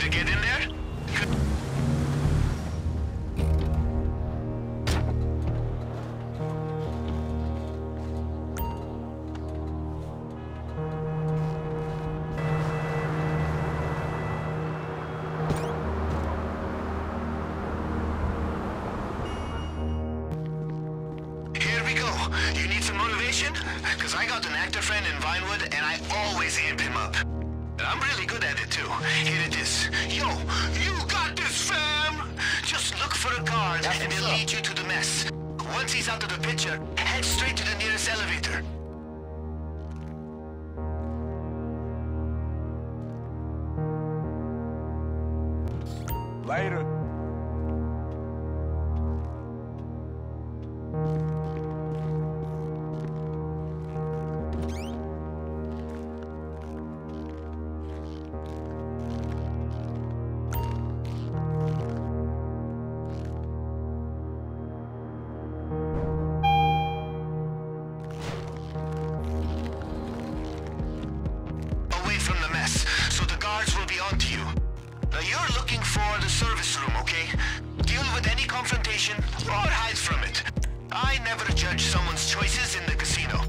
Get in there? Good. Here we go. You need some motivation? Because I got an actor friend in Vinewood, and I always amp him up. And I'm really good at it, too. Here it is. Yo, you got this, fam! Just look for a guard, and he'll lead you to the mess. Once he's out of the picture, head straight to the nearest elevator. Later. Away from the mess, so the guards will be onto you. Now you're looking for the service room, okay? Deal with any confrontation or hide from it. I never judge someone's choices in the casino.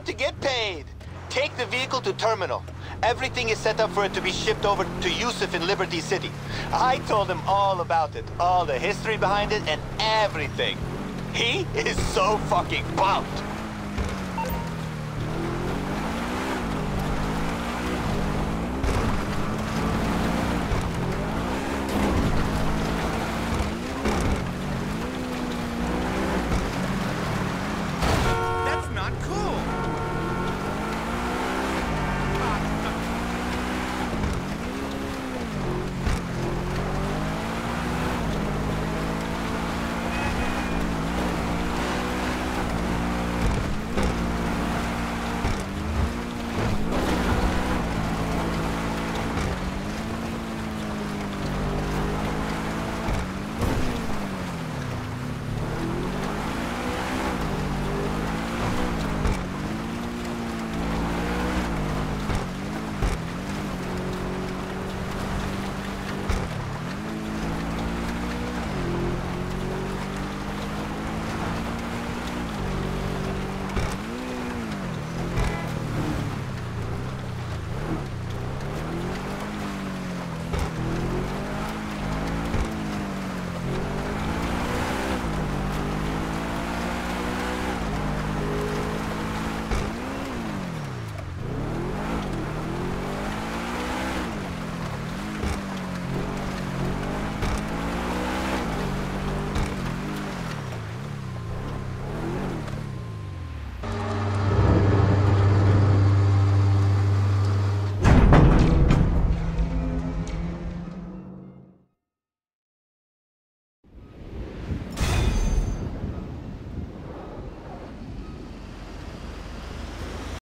to get paid. Take the vehicle to terminal. Everything is set up for it to be shipped over to Yusuf in Liberty City. I told him all about it, all the history behind it, and everything. He is so fucking pumped.